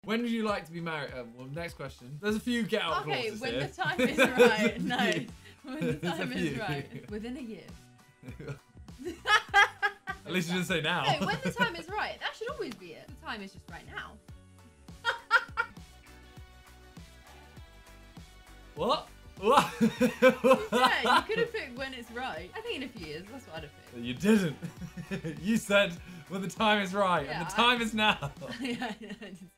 When would you like to be married? Well, next question. There's a few get out clauses when here. the time is right. No, when the time is right. Within a year. At least you didn't say now. No, when the time is right. That should always be it. The time is just right now. What? What? Yeah, you could have picked when it's right. I think in a few years, that's what I'd have picked. You didn't. You said when the time is right, Yeah, and the time is now. Yeah, I did